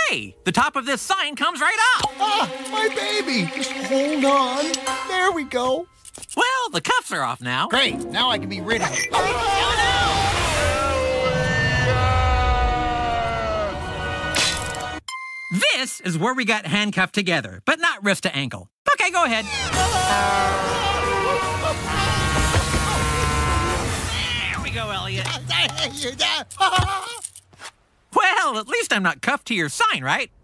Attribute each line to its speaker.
Speaker 1: Hey, the top of this sign comes right up.
Speaker 2: Ah, my baby. Just hold on. There we go.
Speaker 1: Well, the cuffs are off now.
Speaker 2: Great. Now I can be rid of it.
Speaker 1: This is where we got handcuffed together, but not wrist to ankle. Okay, go ahead. There we go, Elliot. Well, at least I'm not cuffed to your sign, right?